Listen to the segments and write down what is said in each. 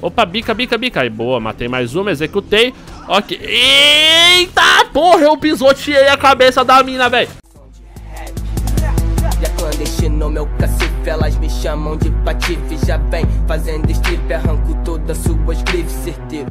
Opa, bica, bica, bica. Aí, boa, matei mais uma, executei. Ok. Eita, porra, eu pisoteei a cabeça da mina, velho. Clandestino, meu cacife, elas me chamam de patife. Já vem fazendo strip, arranco todas suas grifes, certeiro.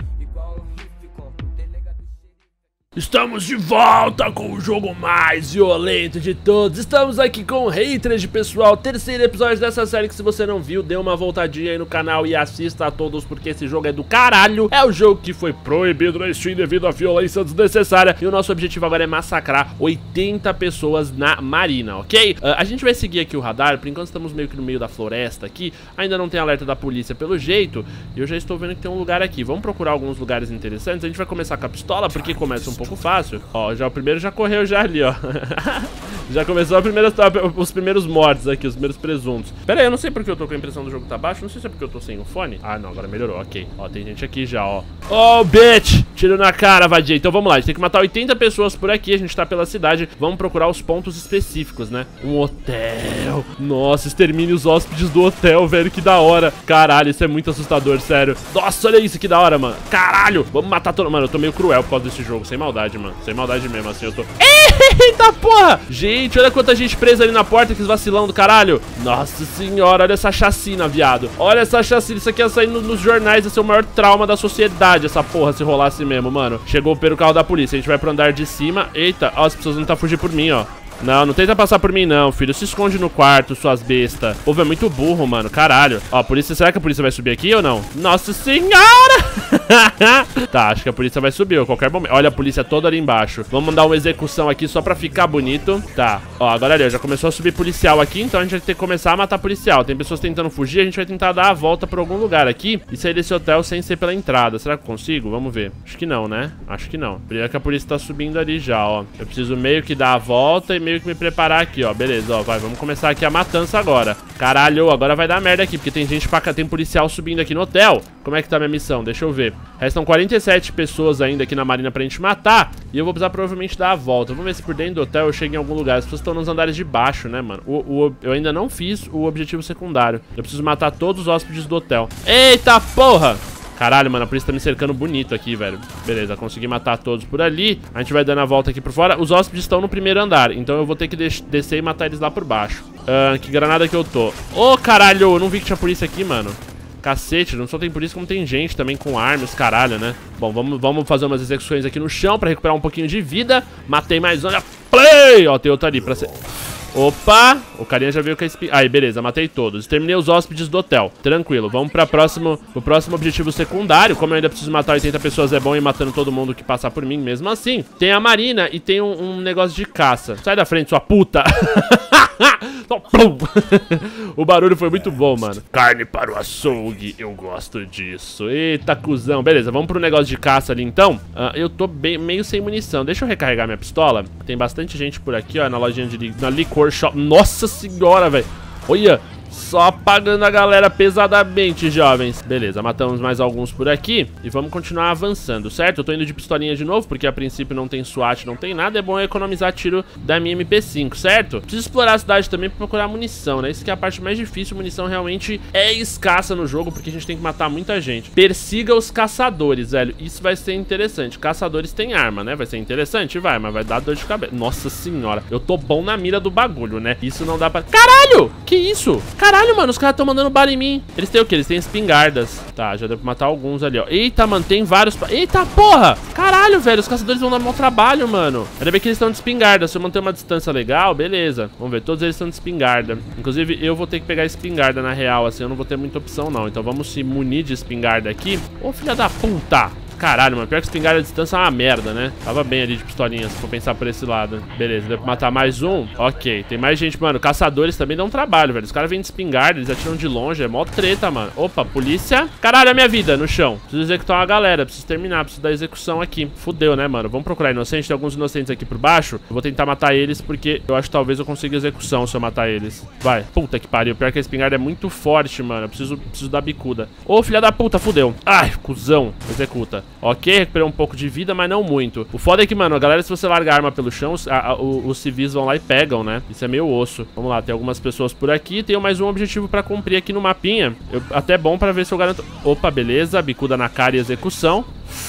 Estamos de volta com o jogo mais violento de todos. Estamos aqui com Hatred, pessoal. Terceiro episódio dessa série que, se você não viu, dê uma voltadinha aí no canal e assista a todos, porque esse jogo é do caralho. É o jogo que foi proibido na Steam devido à violência desnecessária. E o nosso objetivo agora é massacrar 80 pessoas na marina, ok? A gente vai seguir aqui o radar. Por enquanto estamos meio que no meio da floresta aqui. Ainda não tem alerta da polícia pelo jeito. E eu já estou vendo que tem um lugar aqui. Vamos procurar alguns lugares interessantes. A gente vai começar com a pistola, porque começa um pouco fácil. Ó, já o primeiro já correu já ali, ó. Já começou os primeiros mortos aqui, os primeiros presuntos. Pera aí, eu não sei porque eu tô com a impressão do jogo tá baixo. Não sei se é porque eu tô sem o fone. Ah, não, agora melhorou, ok. Ó, tem gente aqui já, ó. Oh, bitch! Tiro na cara, vadia. Então vamos lá, a gente tem que matar 80 pessoas por aqui. A gente tá pela cidade. Vamos procurar os pontos específicos, né? Um hotel. Nossa, extermine os hóspedes do hotel, velho, que da hora. Caralho, isso é muito assustador, sério. Nossa, olha isso, que da hora, mano. Caralho, vamos matar todo... Mano, eu tô meio cruel por causa desse jogo, sem maldade, mano. Sem maldade mesmo, assim, eu tô... Eita porra! Gente, olha quanta gente presa ali na porta, que vacilão do caralho. Nossa senhora, olha essa chacina, viado. Olha essa chacina, isso aqui ia sair nos jornais, ia ser o maior trauma da sociedade, essa porra, se rolasse mesmo, mano. Chegou pelo carro da polícia, a gente vai pro andar de cima. Eita, ó, as pessoas não tá fugindo por mim, ó. Não, não tenta passar por mim não, filho. Se esconde no quarto, suas bestas. O povo é muito burro, mano, caralho. Ó, a polícia, será que a polícia vai subir aqui ou não? Nossa senhora! Tá, acho que a polícia vai subir a qualquer momento. Olha a polícia toda ali embaixo. Vamos mandar uma execução aqui só pra ficar bonito. Tá, ó, agora ali, ó, já começou a subir policial aqui. Então a gente vai ter que começar a matar policial. Tem pessoas tentando fugir, a gente vai tentar dar a volta pra algum lugar aqui e sair desse hotel sem ser pela entrada. Será que eu consigo? Vamos ver. Acho que não, né? Acho que não. Primeiro que a polícia tá subindo ali já, ó. Eu preciso meio que dar a volta e meio que me preparar aqui, ó. Beleza, ó, vai, vamos começar aqui a matança agora. Caralho, agora vai dar merda aqui, porque tem gente pra cá, tem policial subindo aqui no hotel. Como é que tá a minha missão? Deixa eu ver. Restam 47 pessoas ainda aqui na marina pra gente matar. E eu vou precisar provavelmente dar a volta. Vamos ver se por dentro do hotel eu chego em algum lugar. As pessoas estão nos andares de baixo, né, mano? Eu ainda não fiz o objetivo secundário. Eu preciso matar todos os hóspedes do hotel. Eita porra! Caralho, mano, a polícia tá me cercando bonito aqui, velho. Beleza, consegui matar todos por ali. A gente vai dando a volta aqui por fora. Os hóspedes estão no primeiro andar, então eu vou ter que descer e matar eles lá por baixo. Que granada que eu tô. Ô, caralho, eu não vi que tinha polícia aqui, mano. Cacete, não só tem polícia como tem gente também com armas, caralho, né? Bom, vamos fazer umas execuções aqui no chão pra recuperar um pouquinho de vida. Matei mais uma. Play! Ó, tem outro ali pra ser... Opa, o carinha já veio com a espingarda. Aí, beleza, matei todos. Terminei os hóspedes do hotel. Tranquilo, vamos pro próximo objetivo secundário. Como eu ainda preciso matar 80 pessoas, é bom ir matando todo mundo que passar por mim mesmo assim. Tem a marina e tem um negócio de caça. Sai da frente, sua puta. O barulho foi muito bom, mano. Carne para o açougue, eu gosto disso. Eita, cuzão. Beleza, vamos pro negócio de caça ali então. Eu tô meio sem munição. Deixa eu recarregar minha pistola. Tem bastante gente por aqui, ó, na lojinha na licor shop. Nossa senhora, velho. Olha, só apagando a galera pesadamente, jovens. Beleza, matamos mais alguns por aqui e vamos continuar avançando, certo? Eu tô indo de pistolinha de novo, porque a princípio não tem SWAT, não tem nada. É bom economizar tiro da minha MP5, certo? Preciso explorar a cidade também pra procurar munição, né? Isso que é a parte mais difícil. Munição realmente é escassa no jogo, porque a gente tem que matar muita gente. Persiga os caçadores, velho. Isso vai ser interessante. Caçadores têm arma, né? Vai ser interessante? Vai, mas vai dar dor de cabeça. Nossa senhora, eu tô bom na mira do bagulho, né? Isso não dá pra... Caralho! Que isso? Caralho, mano, os caras estão mandando bala em mim. Eles têm o quê? Eles têm espingardas. Tá, já deu pra matar alguns ali, ó. Eita, mano, tem vários... Eita, porra! Caralho, velho, os caçadores vão dar mau trabalho, mano. Ainda bem que eles estão de espingarda. Se eu manter uma distância legal, beleza. Vamos ver, todos eles estão de espingarda. Inclusive, eu vou ter que pegar espingarda na real, assim. Eu não vou ter muita opção, não. Então vamos se munir de espingarda aqui. Ô, filha da puta! Caralho, mano, pior que espingarda à distância é uma merda, né? Tava bem ali de pistolinha, se for pensar por esse lado. Beleza, deu pra matar mais um. Ok, tem mais gente, mano. Caçadores também dão trabalho, velho. Os caras vêm de espingarda, eles atiram de longe. É mó treta, mano. Opa, polícia. Caralho, a minha vida no chão. Preciso executar uma galera, preciso terminar, preciso da execução aqui. Fudeu, né, mano? Vamos procurar inocente. Tem alguns inocentes aqui por baixo. Eu vou tentar matar eles, porque eu acho que talvez eu consiga execução se eu matar eles. Vai. Puta que pariu. Pior que a espingarda é muito forte, mano. Eu preciso dar bicuda. Ô, filha da puta, fudeu. Ai, cuzão. Executa. Ok, recuperei um pouco de vida, mas não muito. O foda é que, mano, a galera, se você largar a arma pelo chão, os civis vão lá e pegam, né? Isso é meio osso. Vamos lá, tem algumas pessoas por aqui. Tenho mais um objetivo pra cumprir aqui no mapinha. Até bom pra ver se eu garanto... Opa, beleza. Bicuda na cara e execução.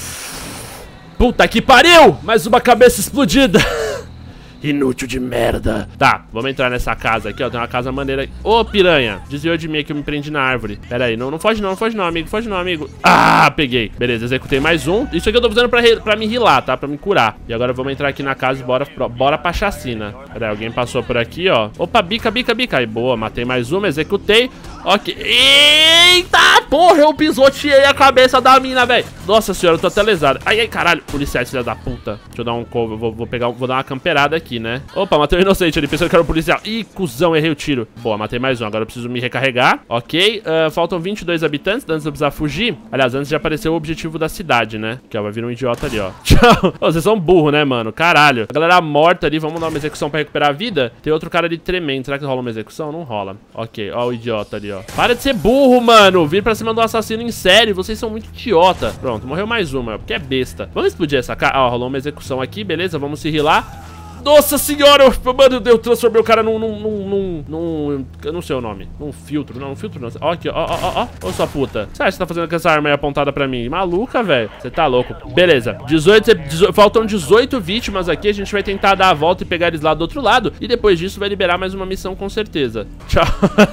Puta que pariu! Mais uma cabeça explodida. Inútil de merda. Tá, vamos entrar nessa casa aqui, ó. Tem uma casa maneira. Ô, piranha. Desviou de mim que eu me prendi na árvore. Pera aí, não foge não, amigo. Foge não, amigo. Ah, peguei. Beleza, executei mais um. Isso aqui eu tô usando pra me healar, tá? Pra me curar. E agora vamos entrar aqui na casa e bora pra chacina. Pera aí, alguém passou por aqui, ó. Opa, bica. Aí, boa, matei mais uma, executei. Ok. Eita, porra, eu pisoteei a cabeça da mina, velho. Nossa senhora, eu tô até lesado. Ai, caralho. Policiais, filha da puta. Deixa eu dar um cover. Vou dar uma camperada aqui, né? Opa, matei um inocente ali, pensando que era um policial. Ih, cuzão, errei o tiro. Boa, matei mais um, agora eu preciso me recarregar. Ok, faltam 22 habitantes, antes de eu precisar fugir. Aliás, antes de aparecer o objetivo da cidade, né? Que ó, vai vir um idiota ali, ó. Tchau. Ô, vocês são burros, né, mano? Caralho. A galera morta ali, vamos dar uma execução pra recuperar a vida. Tem outro cara ali tremendo, será que rola uma execução? Não rola. Ok, ó o idiota ali, ó. Para de ser burro, mano. Vir pra cima do assassino em série, vocês são muito idiota. Pronto, morreu mais uma, porque é besta. Vamos explodir essa cara. Ó, rolou uma execução aqui, beleza, vamos se healar. Nossa senhora, mano, eu transformei o cara eu não sei o nome. Num filtro, não, Ó aqui, ó. Ô, sua puta. Você acha que você tá fazendo com essa arma aí apontada pra mim? Maluca, velho. Você tá louco. Beleza. Faltam 18 vítimas aqui. A gente vai tentar dar a volta e pegar eles lá do outro lado. E depois disso vai liberar mais uma missão com certeza. Tchau.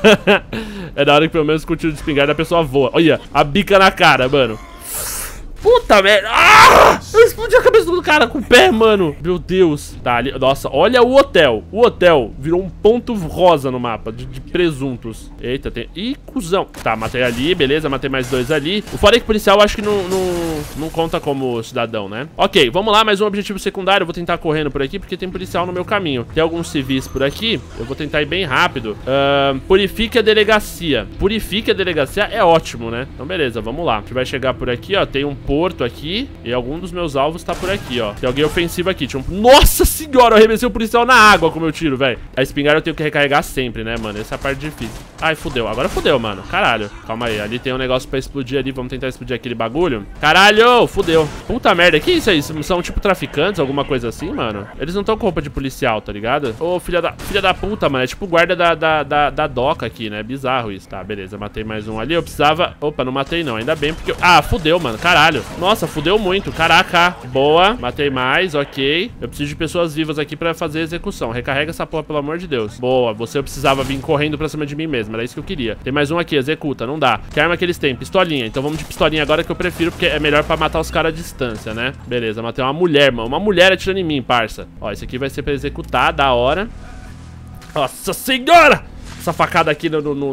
É da hora que pelo menos com o tiro de espingarda a pessoa voa. Olha, a bica na cara, mano. Puta merda. Ah! Eu explodi a cabeça do cara com o pé, mano. Meu Deus. Tá ali. Nossa, olha o hotel. O hotel virou um ponto rosa no mapa de presuntos. Eita, tem... Ih, cuzão. Tá, matei ali, beleza. Matei mais dois ali. O foda é que policial eu acho que não conta como cidadão, né? Ok, vamos lá. Mais um objetivo secundário. Eu vou tentar correndo por aqui porque tem policial no meu caminho. Tem alguns civis por aqui. Eu vou tentar ir bem rápido. Purifique a delegacia. Purifique a delegacia é ótimo, né? Então, beleza, vamos lá. A gente vai chegar por aqui, ó. Tem um porto aqui e algum dos meus alvos tá por aqui, ó. Tem alguém ofensivo aqui. Nossa senhora, eu arremessei o policial na água com o meu tiro, velho. A espingarda eu tenho que recarregar sempre, né, mano? Essa é a parte difícil. Ai, fudeu. Agora fudeu, mano. Caralho. Calma aí. Ali tem um negócio pra explodir ali. Vamos tentar explodir aquele bagulho. Caralho, fudeu. Puta merda. Que isso aí? São tipo traficantes, alguma coisa assim, mano? Eles não estão com roupa de policial, tá ligado? Ô, filha da puta, mano. É tipo guarda da doca aqui, né? Bizarro isso. Tá, beleza. Matei mais um ali. Eu precisava... Opa, não matei não. Ainda bem porque... Ah, fudeu, mano. Caralho. Nossa, fudeu muito. Caraca. Boa. Matei mais. Ok. Eu preciso de pessoas vivas aqui pra fazer a execução. Recarrega essa porra, pelo amor de Deus. Boa. Você precisava vir correndo pra cima de mim mesmo. Era isso que eu queria. Tem mais um aqui. Executa. Não dá. Que arma que eles têm? Pistolinha. Então vamos de pistolinha agora que eu prefiro, porque é melhor pra matar os caras à distância, né? Beleza. Matei uma mulher, mano. Uma mulher atirando em mim, parça. Ó, esse aqui vai ser pra executar. Da hora. Nossa senhora! Essa facada aqui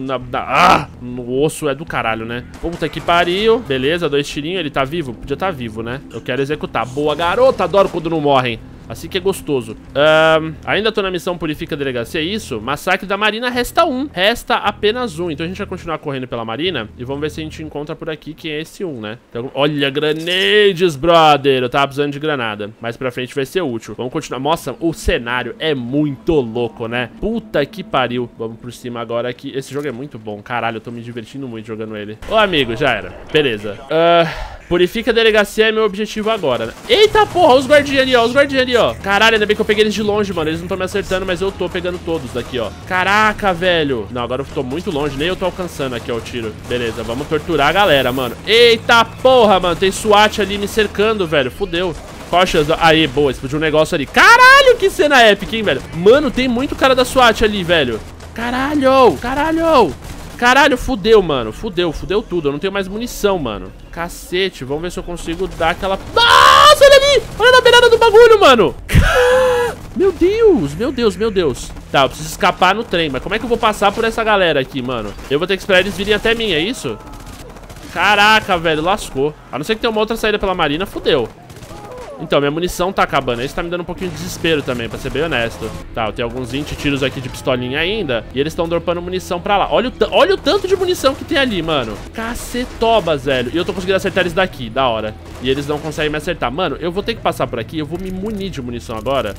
no osso é do caralho, né? Puta que pariu. Beleza, 2 tirinhos. Ele tá vivo? Podia tá vivo, né? Eu quero executar. Boa, garota. Adoro quando não morrem. Assim que é gostoso. Ainda tô na missão Purifica a Delegacia, é isso? Massacre da Marina, resta 1. Resta apenas 1. Então a gente vai continuar correndo pela Marina e vamos ver se a gente encontra por aqui quem é esse 1, né? Então, olha, grenades, brother. Eu tava precisando de granada. Mais pra frente vai ser útil. Vamos continuar. Nossa, o cenário é muito louco, né? Puta que pariu. Vamos por cima agora aqui. Esse jogo é muito bom. Caralho, eu tô me divertindo muito jogando ele. Ô, amigo, já era. Beleza. Purifica a delegacia é meu objetivo agora, né? Eita porra, os guardinhas ali, ó. Os guardinhas ali, ó. Caralho, ainda bem que eu peguei eles de longe, mano. Eles não estão me acertando, mas eu tô pegando todos daqui, ó. Caraca, velho. Não, agora eu tô muito longe, nem eu tô alcançando aqui, ó, o tiro. Beleza, vamos torturar a galera, mano. Eita porra, mano. Tem SWAT ali me cercando, velho. Fudeu. Qual a chance? Aí, boa, explodiu um negócio ali. Caralho, que cena épica, hein, velho. Mano, tem muito cara da SWAT ali, velho. Caralho, caralho. Caralho, fudeu, mano. Fudeu tudo. Eu não tenho mais munição, mano. Cacete, vamos ver se eu consigo dar aquela... Nossa, olha ali! Olha na beirada do bagulho, mano! Meu Deus, meu Deus, meu Deus. Tá, eu preciso escapar no trem. Mas como é que eu vou passar por essa galera aqui, mano? Eu vou ter que esperar eles virem até mim, é isso? Caraca, velho, lascou. A não ser que tenha uma outra saída pela Marina, fudeu. Então, minha munição tá acabando. Isso tá me dando um pouquinho de desespero também, pra ser bem honesto. Tá, eu tenho alguns 20 tiros aqui de pistolinha ainda. E eles estão dropando munição pra lá. Olha o tanto de munição que tem ali, mano. Cacetobas, velho. E eu tô conseguindo acertar eles daqui, da hora. E eles não conseguem me acertar. Mano, eu vou ter que passar por aqui. Eu vou me munir de munição agora.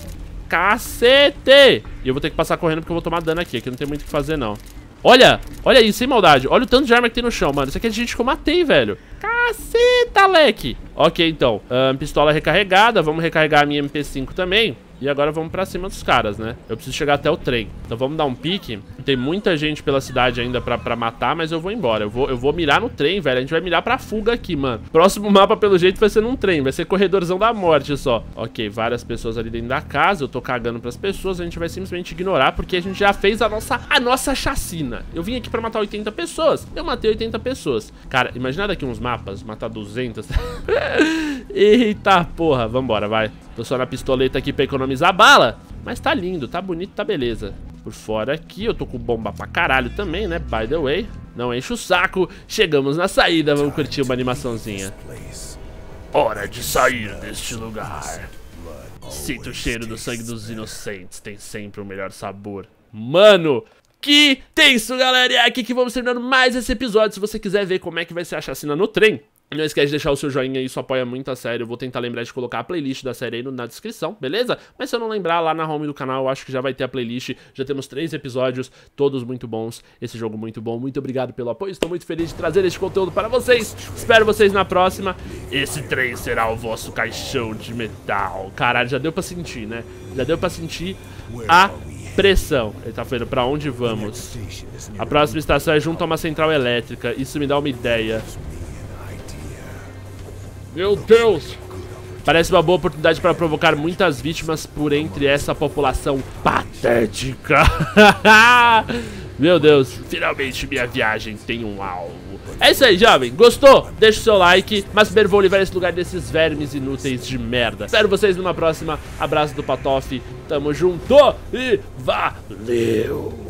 Cacete! E eu vou ter que passar correndo porque eu vou tomar dano aqui. Aqui não tem muito o que fazer, não. Olha isso, sem maldade. Olha o tanto de arma que tem no chão, mano. Isso aqui é de gente que eu matei, velho. Caceta, leque. Ok, então, pistola recarregada. Vamos recarregar a minha MP5 também. E agora vamos pra cima dos caras, né? Eu preciso chegar até o trem. Então vamos dar um pique. Tem muita gente pela cidade ainda pra matar, mas eu vou embora. Eu vou mirar no trem, velho. A gente vai mirar pra fuga aqui, mano. Próximo mapa, pelo jeito, vai ser num trem. Vai ser corredorzão da morte só. Ok, várias pessoas ali dentro da casa. Eu tô cagando pras pessoas. A gente vai simplesmente ignorar, porque a gente já fez a nossa chacina. Eu vim aqui pra matar 80 pessoas. Eu matei 80 pessoas. Cara, imagina daqui uns mapas, matar 200. Eita porra, vambora, vai. Tô só na pistoleta aqui pra economizar bala. Mas tá lindo, tá bonito, tá beleza. Por fora aqui, eu tô com bomba pra caralho também, né? By the way, não enche o saco. Chegamos na saída, vamos curtir uma animaçãozinha. Hora de sair deste lugar. Sinto o cheiro do sangue dos inocentes. Tem sempre o melhor sabor. Mano, que tenso, galera. E é aqui que vamos terminando mais esse episódio. Se você quiser ver como é que vai ser a chacina no trem, não esquece de deixar o seu joinha, isso apoia muito a série. Eu vou tentar lembrar de colocar a playlist da série aí na descrição, beleza? Mas se eu não lembrar, lá na home do canal eu acho que já vai ter a playlist. Já temos 3 episódios, todos muito bons. Esse jogo muito bom, muito obrigado pelo apoio. Estou muito feliz de trazer este conteúdo para vocês. Espero vocês na próxima. Esse trem será o vosso caixão de metal. Caralho, já deu pra sentir, né? Já deu pra sentir a pressão. Ele tá falando pra onde vamos. A próxima estação é junto a uma central elétrica. Isso me dá uma ideia. Meu Deus! Parece uma boa oportunidade para provocar muitas vítimas por entre essa população patética. Meu Deus, finalmente minha viagem tem um alvo. É isso aí, jovem. Gostou? Deixa o seu like. Mas primeiro vou livrar esse lugar desses vermes inúteis de merda. Espero vocês numa próxima. Abraço do Patof. Tamo junto e valeu!